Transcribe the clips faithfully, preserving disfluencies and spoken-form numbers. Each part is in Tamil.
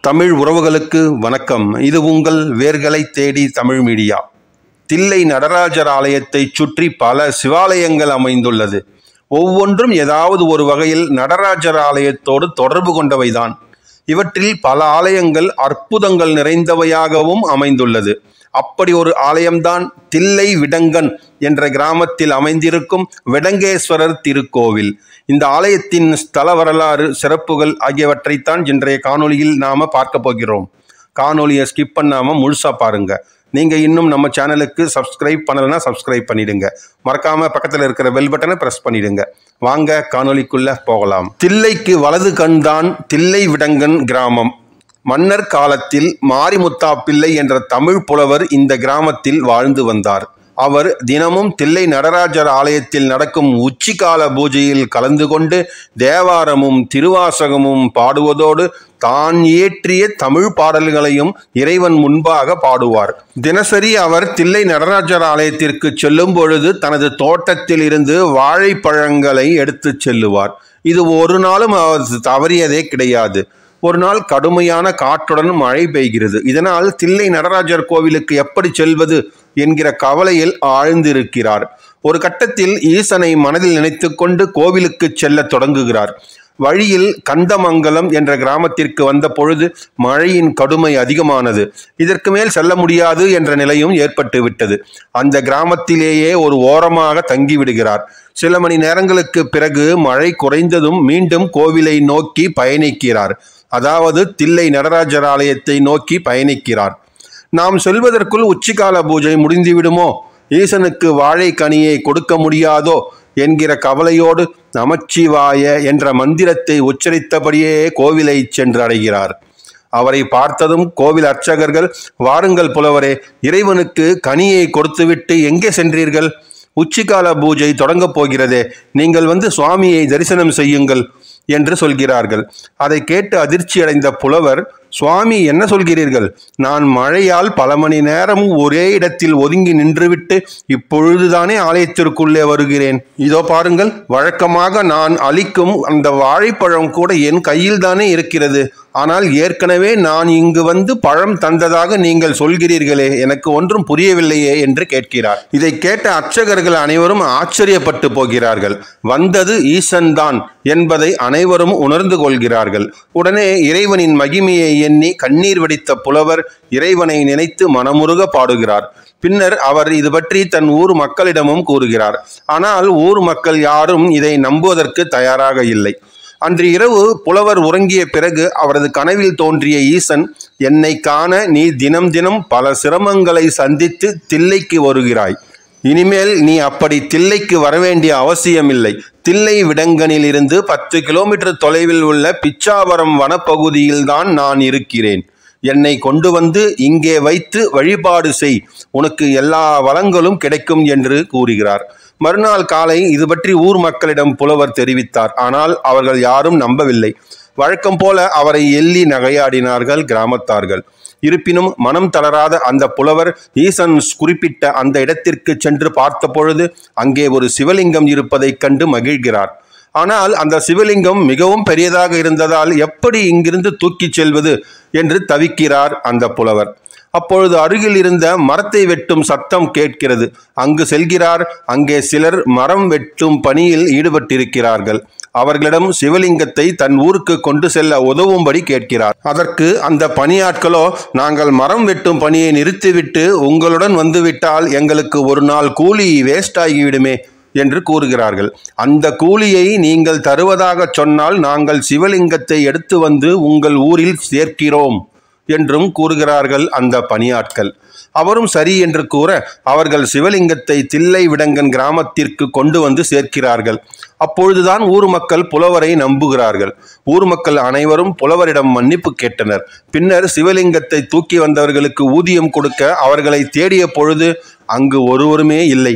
தமிழ் உறவுகளுக்கு வணக்கம். இது உங்கள் வேர்களை தேடி தமிழ் மீடியா. தில்லை நடராஜர் ஆலயத்தை சுற்றி பல சிவாலயங்கள் அமைந்துள்ளது. ஒவ்வொன்றும் ஏதாவது ஒரு வகையில் நடராஜர் ஆலயத்தோடு தொடர்பு கொண்டவைதான். இவற்றில் பல ஆலயங்கள் அற்புதங்கள் நிறைந்தவையாகவும் அமைந்துள்ளது. அப்படி ஒரு ஆலயம்தான் தில்லை விடங்கன் என்ற கிராமத்தில் அமைந்திருக்கும் விடங்கேஸ்வரர் திருக்கோவில். இந்த ஆலயத்தின் ஸ்தல வரலாறு, சிறப்புகள் ஆகியவற்றைத்தான் இன்றைய காணொலியில் நாம பார்க்க போகிறோம். காணொலியை ஸ்கிப் பண்ணாம முழுசா பாருங்க. நீங்க இன்னும் நம்ம சேனலுக்கு சப்ஸ்கிரைப் பண்ணலைன்னா சப்ஸ்கிரைப் பண்ணிடுங்க. மறக்காம பக்கத்தில் இருக்கிற பெல் பட்டனை பிரஸ் பண்ணிடுங்க. வாங்க காணொலிக்குள்ள போகலாம். தில்லைக்கு வலது கண்தான் தில்லை விடங்கன் கிராமம். மன்னர் காலத்தில் மாரிமுத்தா பிள்ளை என்ற தமிழ் புலவர் இந்த கிராமத்தில் வாழ்ந்து வந்தார். அவர் தினமும் தில்லை நடராஜர் ஆலயத்தில் நடக்கும் உச்சிகால பூஜையில் கலந்து கொண்டு தேவாரமும் திருவாசகமும் பாடுவதோடு தான் இயற்றிய தமிழ் பாடல்களையும் இறைவன் முன்பாக பாடுவார். தினசரி அவர் தில்லை நடராஜர் ஆலயத்திற்கு செல்லும் பொழுது தனது தோட்டத்தில் இருந்து வாழைப்பழங்களை எடுத்து செல்லுவார். இது ஒரு நாளும் அவர் தவறியதே கிடையாது. ஒரு நாள் கடுமையான காற்றுடன் மழை பெய்கிறது. இதனால் தில்லை நடராஜர் கோவிலுக்கு எப்படி செல்வது என்கிற கவலையில் ஆழ்ந்திருக்கிறார். ஒரு கட்டத்தில் ஈசனை மனதில் நினைத்து கொண்டு கோவிலுக்கு செல்ல தொடங்குகிறார். வழியில் கந்தமங்கலம் என்ற கிராமத்திற்கு வந்த பொழுது மழையின் கடுமை அதிகமானது. இதற்கு மேல் செல்ல முடியாது என்ற நிலையும் ஏற்பட்டு விட்டது. அந்த கிராமத்திலேயே ஒரு ஓரமாக தங்கிவிடுகிறார். சில மணி நேரங்களுக்கு பிறகு மழை குறைந்ததும் மீண்டும் கோவிலை நோக்கி பயணிக்கிறார். அதாவது தில்லை நடராஜர் ஆலயத்தை நோக்கி பயணிக்கிறார். நாம் செல்வதற்குள் உச்சிகால பூஜை முடிந்துவிடுமோ, ஈசனுக்கு வாழை கனியை கொடுக்க முடியாதோ என்கிற கவலையோடு நமச்சிவாய என்ற மந்திரத்தை உச்சரித்தபடியே கோவிலை சென்று அடைகிறார். அவரை பார்த்ததும் கோவில் அர்ச்சகர்கள், வாருங்கள் புலவரே, இறைவனுக்கு கனியை கொடுத்துவிட்டு எங்கே சென்றீர்கள்? உச்சிகால பூஜை தொடங்கப் போகிறதே, நீங்கள் வந்து சுவாமியை தரிசனம் செய்யுங்கள் என்று சொல்கிறார்கள். அதை கேட்டு அதிர்ச்சி அடைந்த புலவர், சுவாமி என்ன சொல்கிறீர்கள்? நான் மழையால் பல மணி நேரம் ஒரே இடத்தில் ஒதுங்கி நின்றுவிட்டு இப்பொழுதுதானே ஆலயத்திற்குள்ளே வருகிறேன். இதோ பாருங்கள், வழக்கமாக நான் அளிக்கும் அந்த வாழைப்பழம் கூட என் கையில் தானே இருக்கிறது. ஆனால் ஏற்கனவே நான் இங்கு வந்து பழம் தந்ததாக நீங்கள் சொல்கிறீர்களே, எனக்கு ஒன்றும் புரியவில்லையே என்று கேட்கிறார். இதை கேட்ட அர்ச்சகர்கள் அனைவரும் ஆச்சரியப்பட்டு போகிறார்கள். வந்தது ஈசன் தான் என்பதை அனைவரும் உணர்ந்து கொள்கிறார்கள். உடனே இறைவனின் மகிமையை எண்ணி கண்ணீர் வடித்த புலவர் இறைவனை நினைத்து மனமுருக பாடுகிறார். பின்னர் அவர் இது பற்றி தன் ஊர் மக்களிடமும் கூறுகிறார். ஆனால் ஊர் மக்கள் யாரும் இதை நம்புவதற்கு தயாராக இல்லை. அன்று இரவு புலவர் உறங்கிய பிறகு அவரது கனவில் தோன்றிய ஈசன், என்னை காண நீ தினம் தினம் பல சிரமங்களை சந்தித்து தில்லைக்கு வருகிறாய். இனிமேல் நீ அப்படி தில்லைக்கு வரவேண்டிய அவசியமில்லை. தில்லை விடங்கனில் இருந்து பத்து கிலோமீட்டர் தொலைவில் உள்ள பிச்சாவரம் வனப்பகுதியில் தான் நான் இருக்கிறேன். என்னை கொண்டு வந்து இங்கே வைத்து வழிபாடு செய், உனக்கு எல்லா வளங்களும் கிடைக்கும் என்று கூறுகிறார். மறுநாள் காலை இது பற்றி ஊர் மக்களிடம் புலவர் தெரிவித்தார். ஆனால் அவர்கள் யாரும் நம்பவில்லை. வழக்கம் போல அவரை எள்ளி நகையாடினார்கள் கிராமத்தார்கள். இருப்பினும் மனம் தளராத அந்த புலவர் ஈசன் குறிப்பிட்ட அந்த இடத்திற்கு சென்று பார்த்த பொழுது அங்கே ஒரு சிவலிங்கம் இருப்பதைக் கண்டு மகிழ்கிறார். ஆனால் அந்த சிவலிங்கம் மிகவும் பெரியதாக இருந்ததால் எப்படி இங்கிருந்து தூக்கிச் செல்வது என்று தவிக்கிறார் அந்த புலவர். அப்பொழுது அருகில் இருந்த மரத்தை வெட்டும் சத்தம் கேட்கிறது. அங்கு செல்கிறார். அங்கே சிலர் மரம் வெட்டும் பணியில் ஈடுபட்டிருக்கிறார்கள். அவர்களிடம் சிவலிங்கத்தை தன் ஊருக்கு கொண்டு செல்ல உதவும்படி கேட்கிறார். அதற்கு அந்த பணியாட்களோ, நாங்கள் மரம் வெட்டும் பணியை நிறுத்திவிட்டு உங்களுடன் வந்துவிட்டால் எங்களுக்கு ஒரு நாள் கூலி வேஸ்ட் ஆகிவிடுமே என்று கூறுகிறார்கள். அந்த கூலியை நீங்கள் தருவதாக சொன்னால் நாங்கள் சிவலிங்கத்தை எடுத்து வந்து உங்கள் ஊரில் சேர்க்கிறோம் என்றும் கூறுகிறார்கள் அந்த பணியாட்கள். அவரும் சரி என்று கூற அவர்கள் சிவலிங்கத்தை தில்லை விடங்கன் கிராமத்திற்கு கொண்டு வந்து சேர்க்கிறார்கள். அப்பொழுதுதான் ஊர் மக்கள் புலவரை நம்புகிறார்கள். ஊர் மக்கள் அனைவரும் புலவரிடம் மன்னிப்பு கேட்டனர். பின்னர் சிவலிங்கத்தை தூக்கி வந்தவர்களுக்கு ஊதியம் கொடுக்க அவர்களை தேடிய பொழுது அங்கு ஒருவருமே இல்லை.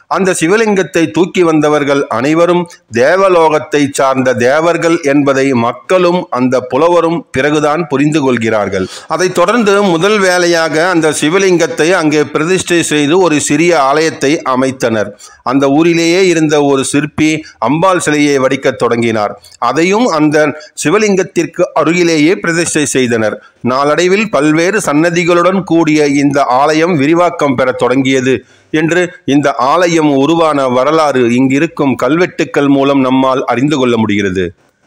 அந்த சிவலிங்கத்தை தூக்கி வந்தவர்கள் அனைவரும் தேவலோகத்தை சார்ந்த தேவர்கள் என்பதை மக்களும் அந்த புலவரும் பிறகுதான் புரிந்து கொள்கிறார்கள். அதைத் தொடர்ந்து முதல் வேளையாக அந்த சிவலிங்கத்தை அங்கே பிரதிஷ்டை செய்து ஒரு சிறிய ஆலயத்தை அமைத்தனர். அந்த ஊரிலேயே இருந்த ஒரு சிற்பி அம்பாள் சிலையை வடிக்கத் தொடங்கினார். அதையும் அந்த சிவலிங்கத்திற்கு அருகிலேயே பிரதிஷ்டை செய்தனர். நாளடைவில் பல்வேறு சன்னதிகளுடன் கூடிய இந்த ஆலயம் விரிவாக்கம் பெற தொடங்கியது என்று இந்த ஆலயம் உருவான வரலாறு இங்கிருக்கும் கல்வெட்டுக்கள் மூலம் நம்மால் அறிந்து கொள்ள முடிகிறது.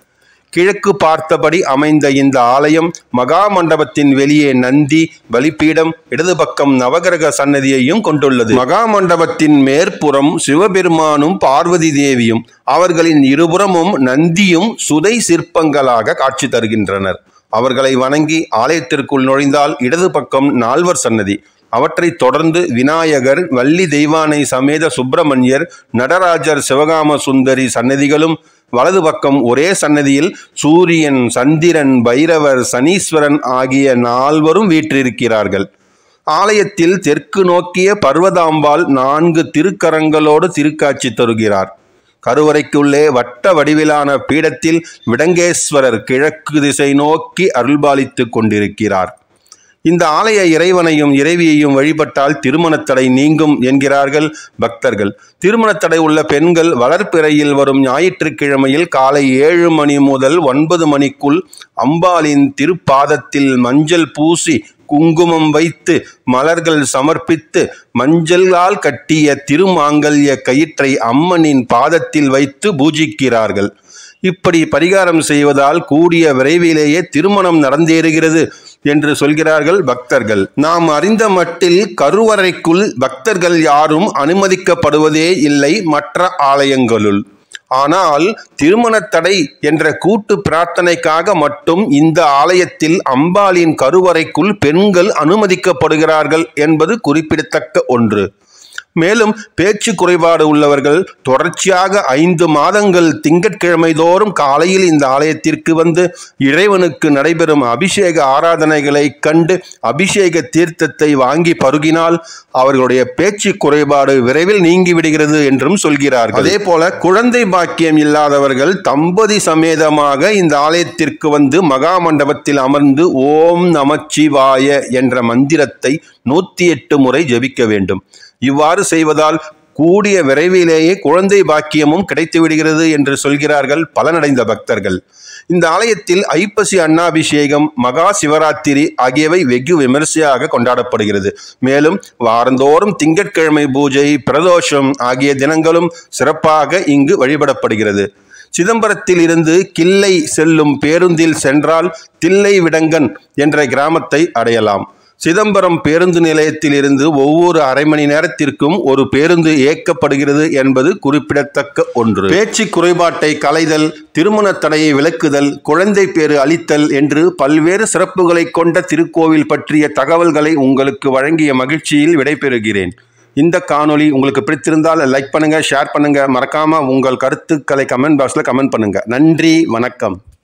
கிழக்கு பார்த்தபடி அமைந்த இந்த ஆலயம் மகா மண்டபத்தின் வெளியே நந்தி, பலிபீடம், இடது பக்கம் நவகிரக சன்னதியையும் கொண்டுள்ளது. மகா மண்டபத்தின் மேற்புறம் சிவபெருமானும் பார்வதி தேவியும் அவர்களின் இருபுறமும் நந்தியும் சுதை சிற்பங்களாக காட்சி தருகின்றனர். அவர்களை வணங்கி ஆலயத்திற்குள் நுழைந்தால் இடது பக்கம் நால்வர் சன்னதி, அவற்றை தொடர்ந்து விநாயகர், வள்ளி தெய்வானை சமேத சுப்பிரமணியர், நடராஜர், சிவகாம சுந்தரி சன்னதிகளும், வலது பக்கம் ஒரே சன்னதியில் சூரியன், சந்திரன், பைரவர், சனீஸ்வரன் ஆகிய நால்வரும் வீற்றிருக்கிறார்கள். ஆலயத்தில் தெற்கு நோக்கிய பர்வதாம்பாள் நான்கு திருக்கரங்களோடு திருக்காட்சி தருகிறார். கருவறைக்குள்ளே வட்ட வடிவிலான பீடத்தில் விடங்கேஸ்வரர் கிழக்கு திசை நோக்கி அருள்பாலித்து கொண்டிருக்கிறார். இந்த ஆலய இறைவனையும் இறைவியையும் வழிபட்டால் திருமணத்தடை நீங்கும் என்கிறார்கள் பக்தர்கள். திருமணத்தடை உள்ள பெண்கள் வளர்ப்பிறையில் வரும் ஞாயிற்றுக்கிழமையில் காலை ஏழு மணி முதல் ஒன்பது மணிக்குள் அம்பாளின் திருப்பாதத்தில் மஞ்சள் பூசி குங்குமம் வைத்து மலர்கள் சமர்ப்பித்து மஞ்சளால் கட்டிய திருமாங்கல்ய கயிற்றை அம்மனின் பாதத்தில் வைத்து பூஜிக்கிறார்கள். இப்படி பரிகாரம் செய்வதால் கூடிய விரைவிலேயே திருமணம் நடந்தேறுகிறது என்று சொல்கிறார்கள் பக்தர்கள். நாம் அறிந்த மட்டில் கருவறைக்குள் பக்தர்கள் யாரும் அனுமதிக்கப்படுவதே இல்லை மற்ற ஆலயங்களுள். ஆனால் திருமணத்தடை என்ற கூட்டு பிரார்த்தனைக்காக மட்டும் இந்த ஆலயத்தில் அம்பாளின் கருவறைக்குள் பெண்கள் அனுமதிக்கப்படுகிறார்கள் என்பது குறிப்பிடத்தக்க ஒன்று. மேலும் பேச்சு குறைபாடு உள்ளவர்கள் தொடர்ச்சியாக ஐந்து மாதங்கள் திங்கட்கிழமை தோறும் காலையில் இந்த ஆலயத்திற்கு வந்து இறைவனுக்கு நடைபெறும் அபிஷேக ஆராதனைகளை கண்டு அபிஷேக தீர்த்தத்தை வாங்கி பருகினால் அவர்களுடைய பேச்சு குறைபாடு விரைவில் நீங்கிவிடுகிறது என்றும் சொல்கிறார்கள். அதே போல குழந்தை பாக்கியம் இல்லாதவர்கள் தம்பதி சமேதமாக இந்த ஆலயத்திற்கு வந்து மகா மண்டபத்தில் அமர்ந்து ஓம் நமச்சிவாய என்ற மந்திரத்தை நூற்றி எட்டு முறை ஜபிக்க வேண்டும். இவ்வாறு செய்வதால் கூடிய விரைவிலேயே குழந்தை பாக்கியமும் கிடைத்து விடுகிறது என்று சொல்கிறார்கள் பலனடைந்த பக்தர்கள். இந்த ஆலயத்தில் ஐப்பசி அன்னாபிஷேகம், மகா சிவராத்திரி ஆகியவை வெகு விமரிசையாக கொண்டாடப்படுகிறது. மேலும் வாரந்தோறும் திங்கட்கிழமை பூஜை, பிரதோஷம் ஆகிய தினங்களும் சிறப்பாக இங்கு வழிபடப்படுகிறது. சிதம்பரத்தில் இருந்து கிள்ளை செல்லும் பேருந்தில் சென்றால் தில்லை விடங்கன் என்ற கிராமத்தை அடையலாம். சிதம்பரம் பேருந்து நிலையத்தில் இருந்து ஒவ்வொரு அரை மணி நேரத்திற்கும் ஒரு பேருந்து இயக்கப்படுகிறது என்பது குறிப்பிடத்தக்க ஒன்று. பேச்சு குறைபாட்டை களைதல், திருமண தடையை விலக்குதல், குழந்தை பேறு அளித்தல் என்று பல்வேறு சிறப்புகளை கொண்ட திருக்கோவில் பற்றிய தகவல்களை உங்களுக்கு வழங்கிய மகிழ்ச்சியில் விடைபெறுகிறேன். இந்த காணொளி உங்களுக்கு பிடித்திருந்தால் லைக் பண்ணுங்க, ஷேர் பண்ணுங்க, மறக்காம உங்கள் கருத்துக்களை கமெண்ட் பாக்ஸ்ல கமெண்ட் பண்ணுங்க. நன்றி, வணக்கம்.